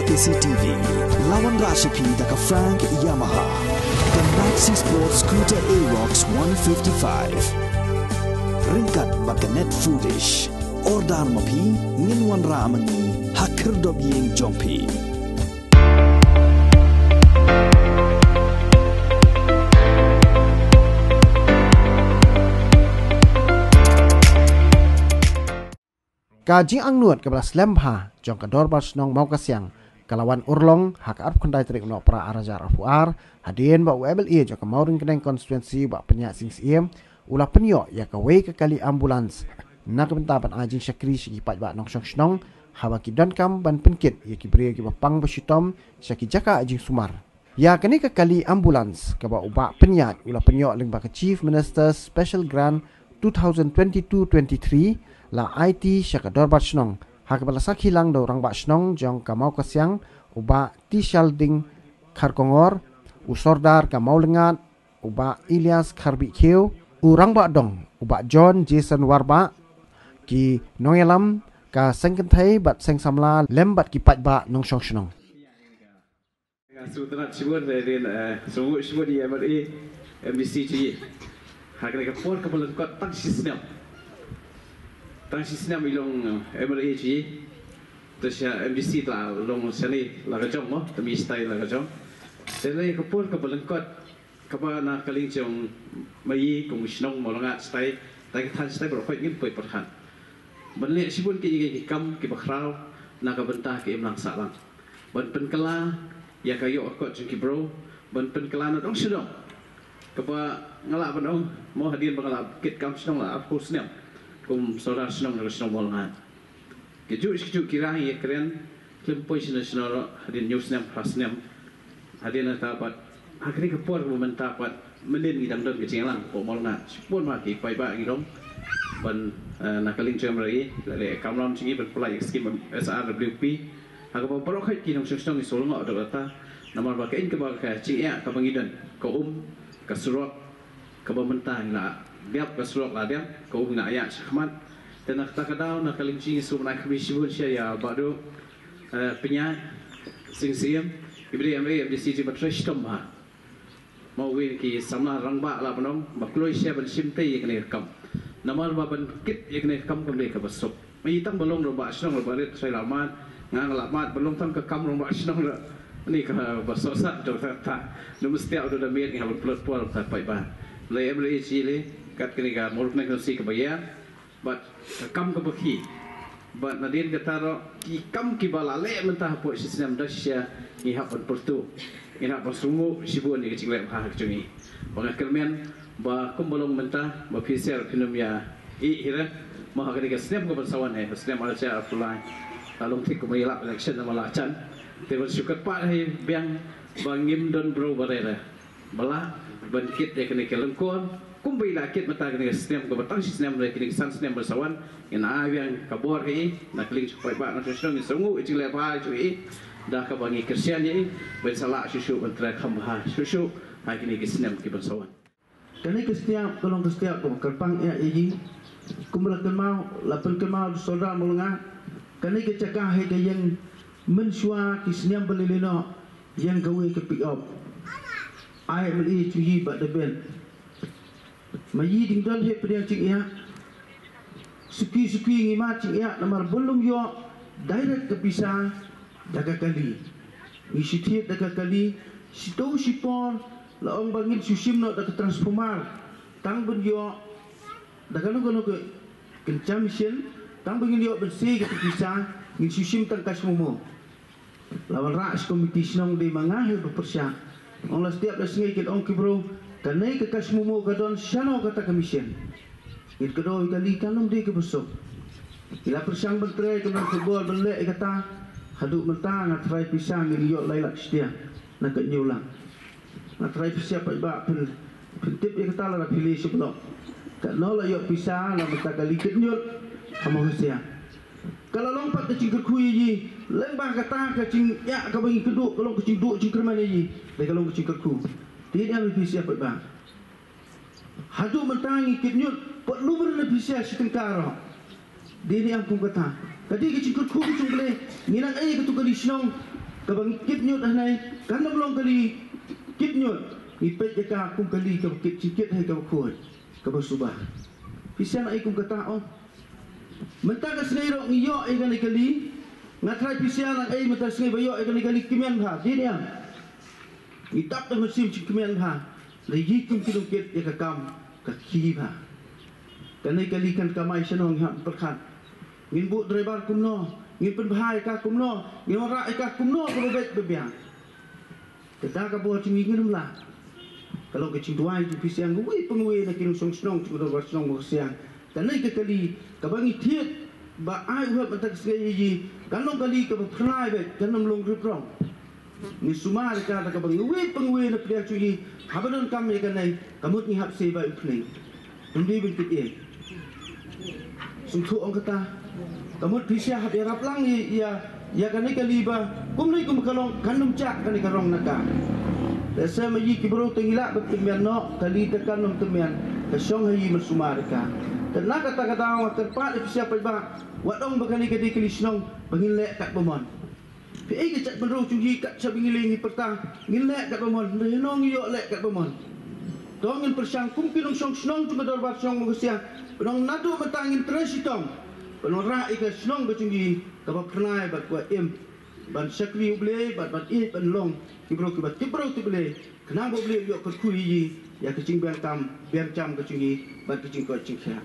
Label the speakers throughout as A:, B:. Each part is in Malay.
A: KCTV, lawan Rashipi daka Frank Yamaha, the Maxi Sport Scooter Aerox 155. Ringkat bakanet foolish, ordan mapi, nginwan ramani, hakir dobyeng jongpi.
B: Kaji angnuat ke belas lempha jong kador bas nong mau kasyang kalawan urlong hak arp kondai terik no pra arajar afuar hadien ba UMLA jong kamaurin keneng konstituensi ba penyak sing siem ulah penyo ya kawai ke kali ambulans nak bentapan ajing syakri sigi pat ba nong syong snong hawa ki don kam ban penkit ya ki beri ki bapang basitom syaki jaka ajing sumar ya kini ke kali ambulans ke ba uba penyak ulah penyo ling ba ke Chief Minister Special Grant 2022-23 la IT syakador bat snong hak bala sak hilang do orang bat snong jong kamau kasyang uba ti shalding kharkongor usordar kamau lengat uba Ilyas Kharbi Kheu urang ba dong uba John Jason Warba ki nongelam ka sengkenthai bat seng samla lembat ki pat ba nong shong snong
C: Sutrat sibun din sibun di MRA MBC ci hak ne ka por ka bulan kot tang sistem Transisinya bilong MRAG, terus ya MBC telah long sini laga jom mo, tapi style laga jom. Jadi kapur kapelengkot kapa nak kaling jong mai komisionong molongat style, tapi tan style berapa ingin poi perhan. Benlik sibun ki kam ki bakrau nak bentah ki imlang salang. Ben penkela ya kayo akot jong ki bro, ben penkela na dong sedong. Kapa ngalak benong mau hadian bengalak kit kam sedong lah aku senyum. Kum saudara senang dengan senang bolangan. Kejuk kira ia keren klempoi senang hadin news nem pas nem hadin dapat akhirnya kepor meminta dapat melin ngidam don kecinglang po bolangan. Pun maki pai ba ngidom ban nakaling jamrai le kamlam cingi berpulai skim SRWP aga borok hai kinong senang ni solong ada data nomor bakain ke baka cingia ka bangidan ka ka surok ka mentang la biap kasulok lah dia kau nak ayat syahmat dan nak tak kadau nak kalimci su nak bisibun sia ya badu penyak sing siem ibri amri MDC ji batrash tomha mau win ki samla rangba la panom bakloi sia ban simte yakne kam namar ba ban kit yakne kam kam le ka basop mai tang balong ro ba snong ro baret sai lamat ngang lamat balong tang ka kam ro ba snong ro ni ka basop sat do ta no mesti ada da miet ngabut plot pol ta pai ba le MDC le kat kini ka muluk na si kabaya but kam ka bakhi but nadin kataro ki kam ki balale mentah po sistem dasya ni hapon portu ina pasungu sibun ni kecil ha kecungi bang kermen ba kumbolong mentah ba fisher film ya I hira ma kini ka sistem ko bersawan sistem alja apply talong tik ko mayla election na malachan te bersyukur pa hai biang bangim don bro barera bala bangkit ya kini kelengkon kumbai lakit mata kini sistem ko batang sistem dari kini san sistem bersawan yang awiang kabor kai nak link supaya pak nak sistem ni sungu icing lepa cui dah ka bangi kersian ni bersalah susu antara khamha susu ha kini sistem ki bersawan
D: kini setiap tolong setiap ko kerpang ya iji kumulakan mau lapan kemau saudara mulunga kini kecakah he yang mensua kisniam belilino yang gawe ke pick up ai meli cui bat deben mayi dingdal he pediang cik ya suki ngimat cik ya nomor belum yo direct ke pisah daga kali ngisi tiap daga kali situ sipon laong bangin susim no daga transformer tang ben yo daga no ke kencam mesin tang bangin yo bersih ke pisah ngisi susim tang kasmumo lawan ras komiti senong di mangah berpersyak ong setiap dah singai ong kibro kanai kekas mumu kadon syano kata komisen it kedoi kali kanong di ke besok ila persang bentre ke football belek kata haduk mentang atrai pisang miliot lailak setia nak nyulang atrai pisang ba pentip ya kata la pilih sebelum kat no la yok pisang la mentang kali kenyut kamu setia kalau lompat ke cingkir kui ji lembah kata ke cing ya ka bagi keduk kalau ke cing duk cingkir mana ji kalau ke cingkir ku tidak ada visi apa bang. Hadu mentangi kitnyut perlu berada visi setengkar. Dia yang pun kata. Tadi kecil kuku cungkle, minang aja ketuk kali senong kabang kit nyut hanai kan long kali kit nyut ipet jaka kum kali ka kit sikit hai ka khoi ka basubah pisian ai kum kata oh mentah ka senai ro ngiyo ai kali ngatrai pisian ai mentah senai bayo ai kali kimen ha dia itap ta musim kimen ha lagi kum kilung kit ya ka kam ka ki ha kanai kali kan kamai senong ha perkhat ngin bu driver kumno ngin penbahai ka kumno ngin ora ka kumno ko bet bebiang kita ka bo cing ngin lah kalau ke cing tuai di pisiang gue pengwe na kinung song snong tu do song mo siang kanai ke kali ka bangi thiet ba ai uhat matak sei yi kanong kali ka phnai bet kanong long riprong ni sumar ka ka bangi pengwe na pria cui habanon kam ye kanai kamut ni hap sei ba upni undi bin kit e sum thu ong kata kamut pisia hab ya raplang ya kanai kali ba kum ni kum kalong kanum cak kanai karong naka Dasa mayi kibro tengilak bertemian no kali tekan nom temian kesong hayi mersumarka. Tenang kata-kata awak terpat ifsia paiba wadong bakali kadi kelisnong bangilek kat bomon. Pi ke cak benro cungi kat sabingilingi petang ngilek kat bomon renong yo lek kat bomon. Dongin persang kumkinong song snong tu bedor bar song mengsiang penong nadu betangin transitong. Penong ra ika snong becungi kabab pernai bat kuat ban sakri ble ban ban long kibro tu ble kenang ble yo kat kui ya kecing biar cam kecing ban kecing ko cing kha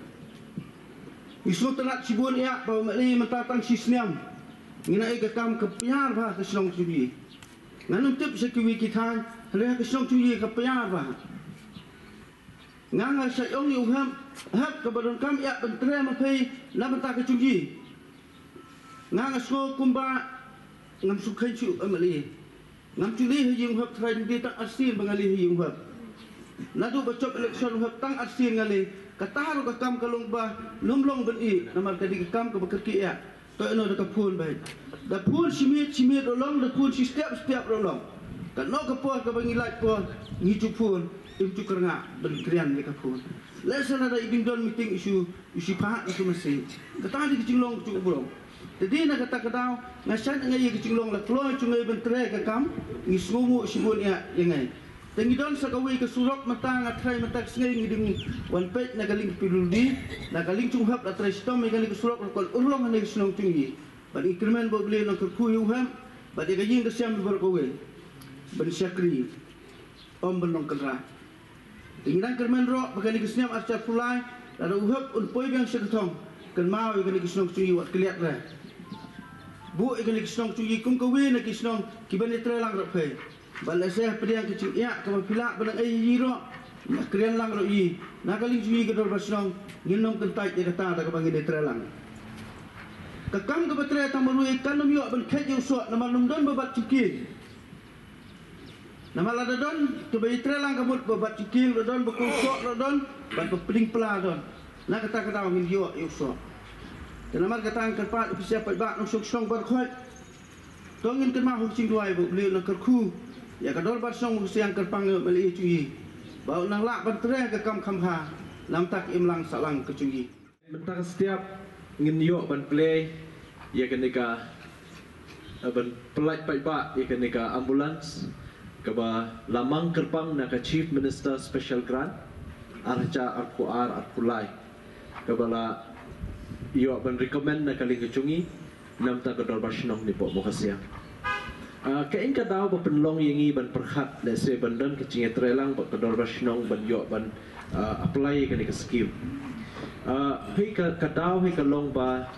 D: isu tenat sibun ya bawa mali mentatang sisniam ngina e kam kepiar ba keslong tubi nganum tip sekwi kita le keslong tubi kepiar ba nganga sayong yu hap kabadon kam ya bentre mapai na benta kecing nganga so kumba ngam sukai cu amali ngam culi hiyung hab trai di tak asin bangali hiyung hab nadu bacop election hab tang asin ngali kataru ka kam kalong ba lumlong beni namar kadi ka kam ka bekerki ya to eno da pun bai da pun simit rolong da pun setiap rolong kan no ka po ka bangilat po ngicu pun imcu keranga ben krian ni ka pun lesson ada ibing don meeting isu pa isu masih katali kecilong cu bolong jadi nak kata kedau ngasan ngai kecing long la kloy cungai bentre ka kam ngisngumu sibun ya yengai tengidon sakawi ke surok matang atrai matak sngai ngiding wan pet na galing piludi na galing cunghap la trai stom galing ke surok kol urlong ne snong tinggi ban increment bo ble no ke kuyu ham ba de gajing ke siam ber kowe ban syakri om benong kera tingidan kermen ro bagani ke siam arca fulai la uhap un poi yang seketong kan mau galing ke snong tinggi wat keliat ra bu ikan kisnong cuci kum kawin nak kisnong kiban itu lang rapai. Balas saya pediang kecil ya kalau pilak benang jiro nak keren lang rapi. Nak kali cuci kedor basnong nginong kentai dia kata ada kebangi itu lang. Kekam kebetulan tang baru ikan nom yuk ben kejauh suat nama nom don babat cikil. Nama lada don kebangi itu lang kabut babat cikil don berkusok don ban peding pela don. Nak kata ngin yuk suat. Dan amar kata angkat pat ofisial pat nong song berkhot tongin kan mau cing duai bu beli nak kerku ya kador bar song siang kerpang beli cuyi bau nang lak bertere ke kam ha nam tak imlang salang ke cuyi
C: mentang setiap ngin yo ban play ya kenika ban pelat pat ya kenika ambulans ke ba lamang kerpang nak chief minister special grant arca arpulai ke bala yo ban recommend na kali kecungi nam ta kador basnong ni po mokasiang kain ka daw ba penlong yengi ban perkhat le se bandan kecing trelang ba kador basnong ban yo ban apply kani ka scheme hei ka daw hei ka long ba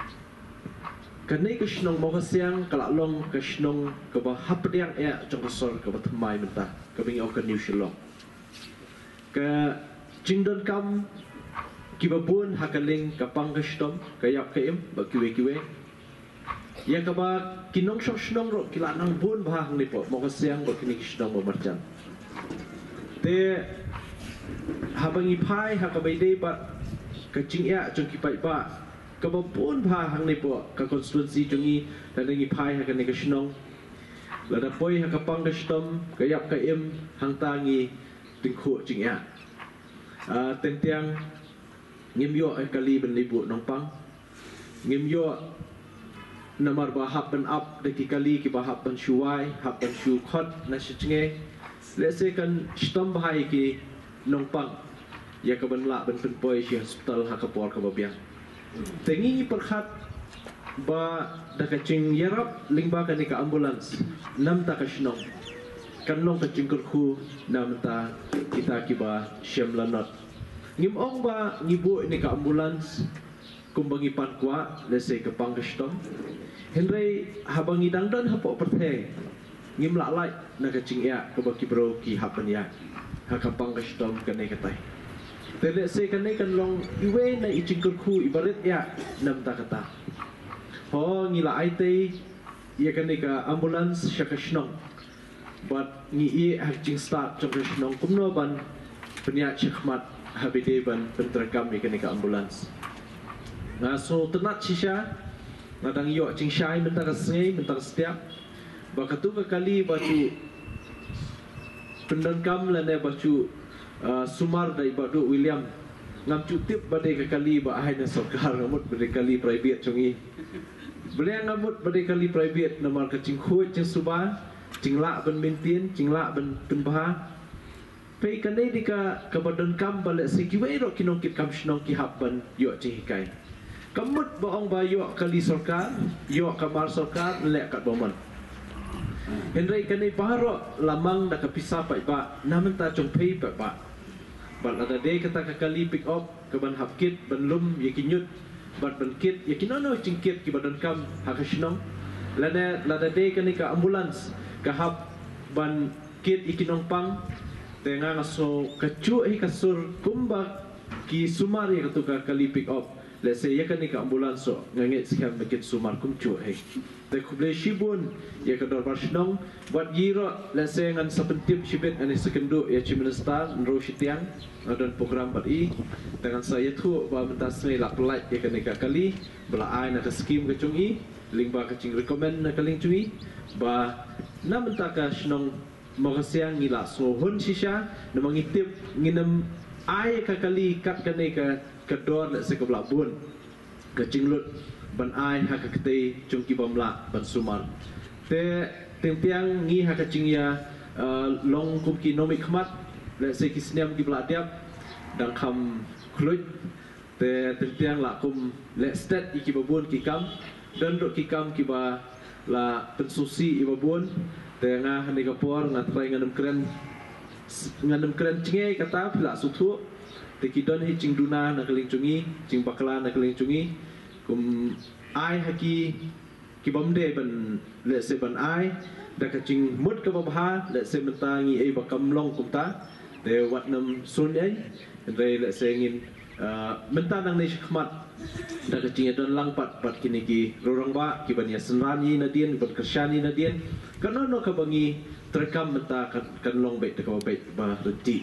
C: kanai kesnong mokasiang kala long kesnong ka ba hapdiang ya jongkosor ka ba tmai menta ka bingi ok new shilong ka jingdon kam kibabun hakaling kapang kastom kayak kaim bakiwe ya kaba kinong shnong ro kilanang bun bahang ni po mo kasyang bakini shnong mo marjan te habang ipai hakabai dei ba kacing ya jong kipai ba kababun bahang ni po ka constituency jongi tanang ipai hakani kashnong lada poi hakapang kastom kayak kaim hangtangi tingkhu jing ya tentiang ngim yo kali ben libu nongpang ngim yo namar bahap ban up de kali ki bahap ban shuai hap ban shu khot na shichnge lese kan stom bahai ki nongpang ya ka ban la ban poi shi hospital ha ka por ka babiang tengi ni perkhat ba da ka ching yarap lingba ka ni ka ambulance nam ta ka shnong kan long ka ching khu nam ta kita ki ba shem lanot ngim ong ba ngibu ni ka ambulance kumbangi pan kwa lese ka pang ka stom Henry habangi dangdan hapo perthe ngim la lai na ka ching ya ka ba ki bro ki hapan ya ha ka pang ka stom ka ne ka tai tele se kan ne kan long iwe na iching khu ibarat ya nam ta kata ho ngila ai te ya kan ne ka ambulance shakashnong but ngi e haching start shakashnong kumno ban penya chakmat habide ban pentrakam ya kan ne ka ambulance na so tenat shisha nadang yo ching shai mentara sngai mentara setiap bakatu ka kali bacu pendangkam lane bacu sumar dai badu William ngam cutip badai ka kali ba ai na sarkar ngamut badai kali private chungi beliang ngamut badai kali private namar ka ching khoi ching suba ching la ban maintain ching la ban penbah pe kanai dika ka badan kam bale sekiwai ro kinong kit kam shnong ki haban yo chi kai kamut baong ba yo kali sarkar yo kamar sarkar le kat bomon Henry kanai paharo lamang da kapisa pa ba naman ta chong pay pa ba ban ada de kata ka kali pick up ka ban hapkit ban lum yakinyut ban kit yakinono cingkit ki badan kam hakashnong lada de kanai ka ambulance ka hap ban kit ikinong pang tenga ngaso kacu kasur kumba ki sumari ka tu ka kali pick up let's say yakani ka ambulance so ngangit sikan makit sumar kumcu te kuble shibun ya ka dor barshnong buat giro let's say ngan sapentip shibet ani sekendu ya chiminister nro shitiang dan program bari dengan saya tu ba mentasne la pelai ya kan ka kali bela ai na skim ka chungi lingba ka ching recommend na kaling chungi ba na mentaka shnong magasiang ngila so hun shisha na mangitip nginam ai ka kali kat kane ka kedor le se kebla bun ke cinglut ban ai ha ka kete chungki bamla ban sumar te tempiang ngi ha ka cingya long kum ki nomik khmat le se kisniam ki bla diap dang kham khlut te tempiang la kum le stat iki babun ki kam dan ro ki kam ki ba la pensusi i babun te nga hani ka por nga trai nganam kren cingai kata pila suthu teki don hi cing duna na keling cungi cing bakla na keling cungi kum ai haki ki bomde ban le se ban ai da ka cing mut ka babha le se mentangi e bakam long kum ta de wat nam sun ai re le se ngin mentan nang ne khmat da ka cing don lang pat kini ki rorang ba ki ban ya senrani na dien ban kersyani na dien kana no ka bangi terekam menta kan long bet ka bet ba reti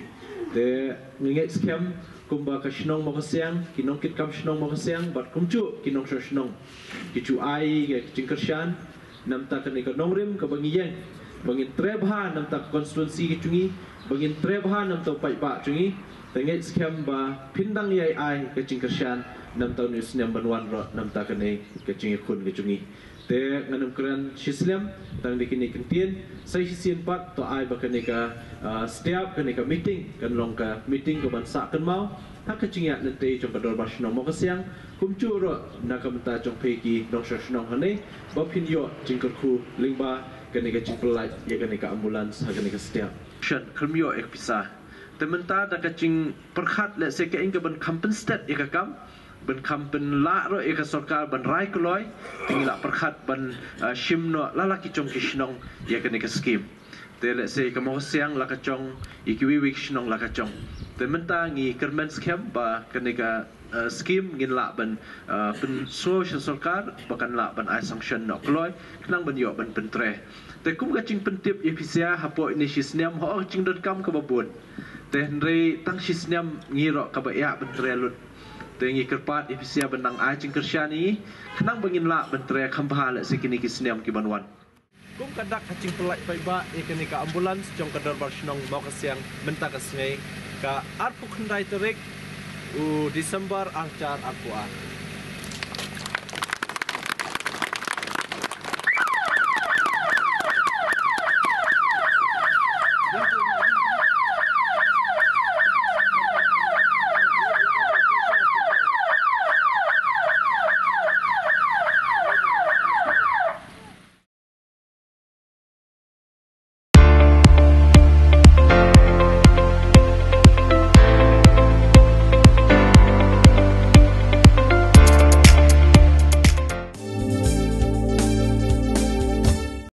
C: de nginget scam kumba ka shnong mo kasyang kinong kit kam shnong mo kasyang bat kumchu kinong shnong kichu ai ke cingkersyan namta kan ka nongrim ka bangiyeng bangin trebha namta konstituensi ki chungi bangin trebha namta pai ba chungi tenget scam ba pindang yai ai ke cingkersyan namta news nyam banwan ro namta kan ke chingi khun ke chungi te nganam kran shislam tang dikini kentien sai sisien pat to ai ba kanika setiap kanika meeting kan long ka meeting ko ban sa kan mau ha ka chingia nte chong ka dor basno mo ka siang kumchu ro na ka mta chong pheki dong shashno hane ba phin yo chingkar khu lingba kanika chingplai ya kanika ambulance ha kanika setiap shan khrmyo ek pisa te menta da ka ching perkhat le se ka ing ka ban compensate ya ka kam ban kampen la ro eka sarkar ban rai kloi tingla perkhat ban shimno lalaki chong kishnong ya kene ka scheme te le se ka mo siang la ka chong ikiwi wik shnong la ka chong te menta ngi kermen scam ba kene ka scheme ngin la ban pen social sarkar bakan la ban ai sanction no kloi knang ban yo ban pentre te kum ka ching pentip efisia hapo ini sisniam ho ching dot kam ka babun te nre tang sisniam ngiro ka ba ya pentre lut tengi kerpat efisia benang ai cing kersyani kenang bangin la bentre khampha le sekini kisniam ki banwan kum kadak hacing pelai pai ba ekeni ka ambulance jong kadar barshnong mau kasiang menta kasngai ka arpu khandai terik u Desember angcar aqua